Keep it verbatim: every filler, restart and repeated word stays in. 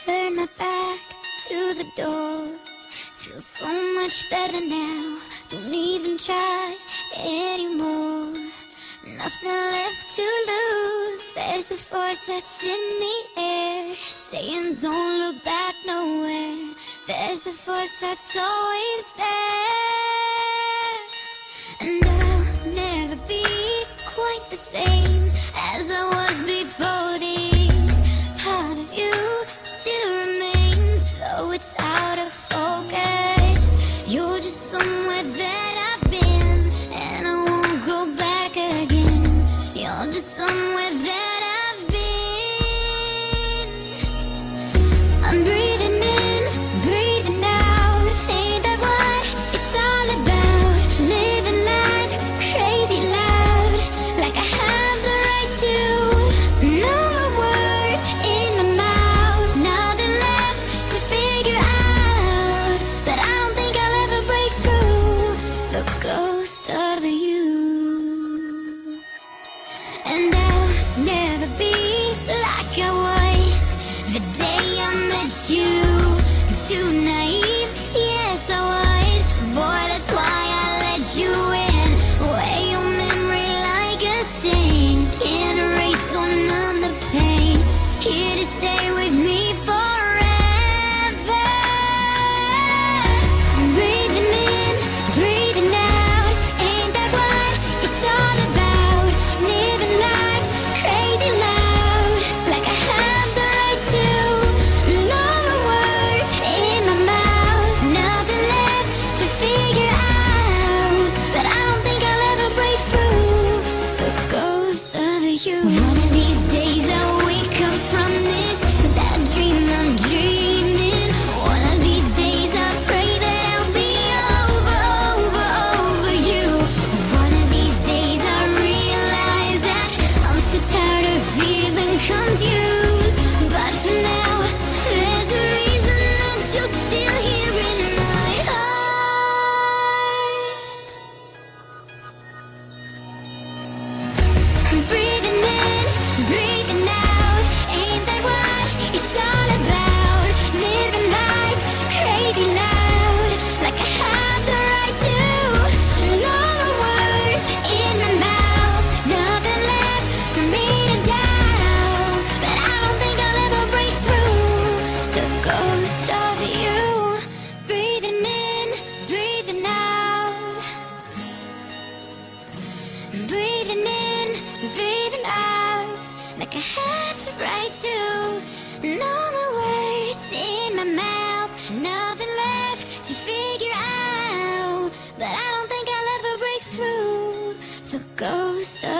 turn my back to the door. Feels so much better now. Don't even try anymore. Nothing left to lose. There's a force that's in the air, saying don't look back nowhere. There's a force that's always there. And I'll never be quite the same as I was before this. Part of you still remains, though it's out of focus. You're just somewhere that I've been, and I won't go back again. You're just somewhere that I've been. I'm breathing in, breathing out. Ain't that what it's all about? Living life crazy loud, like I have the right to. No more words in my mouth, nothing left to figure out. But I don't think I'll ever break through the ghost of you. And I'll never be like I was the day I met you. Too naive, yes I was. Boy, that's why I let you in. Wear your memory like a stain. Can't erase or numb the pain. Here to stay with me forever. Breathing in, breathing out. Ain't that what it's all about? Living life crazy loud, like I have the right to. No more words in my mouth, nothing left to figure out. But I don't think I'll ever break through the ghost of you. One of these days I'll wake up from this, that dream I'm dreaming. One of these days I pray that I'll be over, over, over you. One of these days I realize that I'm so tired of feeling confused. But for now, there's a reason that you're still here in my heart. Breathing in, breathing out. Ain't that what it's all about? Living life crazy loud, like I have the right to. No more words in my mouth, nothing left for me to doubt. But I don't think I'll ever break through the ghost of you. Breathing in, breathing out. Breathing in, breathing out, like I had the right to. No more words in my mouth, nothing left to figure out. But I don't think I'll ever break through the ghost of